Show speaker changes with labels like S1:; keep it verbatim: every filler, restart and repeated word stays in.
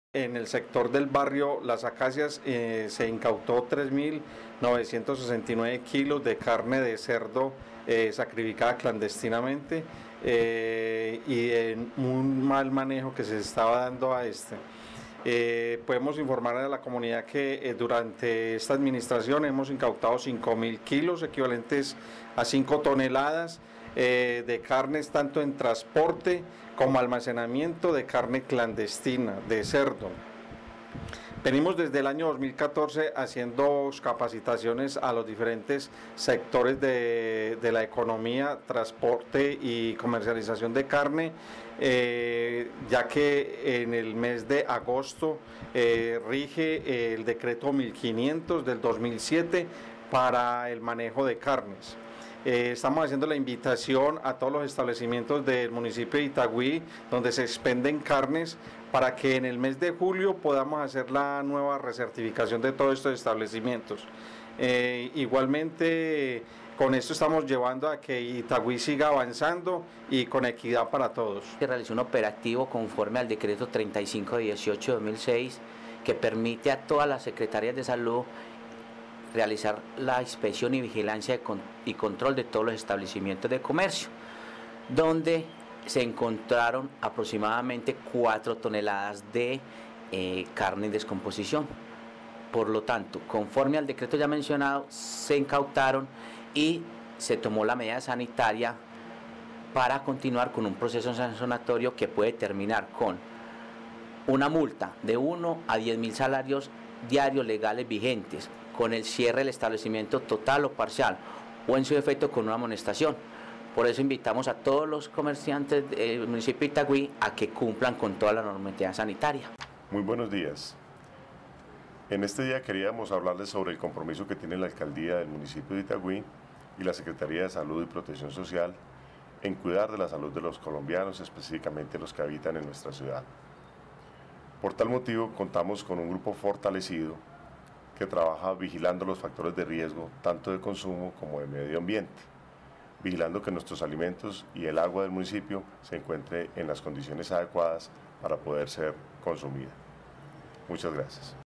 S1: En el sector del barrio Las Acacias eh, se incautó tres mil novecientos sesenta y nueve kilos de carne de cerdo eh, sacrificada clandestinamente eh, y en un mal manejo que se estaba dando a este. Eh, podemos informar a la comunidad que eh, durante esta administración hemos incautado cinco mil kilos equivalentes a cinco toneladas eh, de carnes tanto en transporte como almacenamiento de carne clandestina de cerdo. Venimos desde el año dos mil catorce haciendo capacitaciones a los diferentes sectores de, de la economía, transporte y comercialización de carne, eh, ya que en el mes de agosto eh, rige el decreto mil quinientos del dos mil siete para el manejo de carnes. Eh, estamos haciendo la invitación a todos los establecimientos del municipio de Itagüí donde se expenden carnes para que en el mes de julio podamos hacer la nueva recertificación de todos estos establecimientos. Eh, igualmente con esto estamos llevando a que Itagüí siga avanzando y con equidad para todos.
S2: Se realizó un operativo conforme al decreto treinta y cinco dieciocho de dos mil seis que permite a todas las secretarías de salud realizar la inspección y vigilancia de con, y control de todos los establecimientos de comercio, donde se encontraron aproximadamente cuatro toneladas de eh, carne en descomposición. Por lo tanto, conforme al decreto ya mencionado, se incautaron y se tomó la medida sanitaria para continuar con un proceso sancionatorio que puede terminar con una multa de uno a diez mil salarios diarios legales vigentes, con el cierre del establecimiento total o parcial, o en su defecto con una amonestación. Por eso invitamos a todos los comerciantes del municipio de Itagüí a que cumplan con toda la normatividad sanitaria.
S3: Muy buenos días. En este día queríamos hablarles sobre el compromiso que tiene la alcaldía del municipio de Itagüí y la Secretaría de Salud y Protección Social en cuidar de la salud de los colombianos, específicamente los que habitan en nuestra ciudad. Por tal motivo, contamos con un grupo fortalecido que trabaja vigilando los factores de riesgo tanto de consumo como de medio ambiente, vigilando que nuestros alimentos y el agua del municipio se encuentre en las condiciones adecuadas para poder ser consumida. Muchas gracias.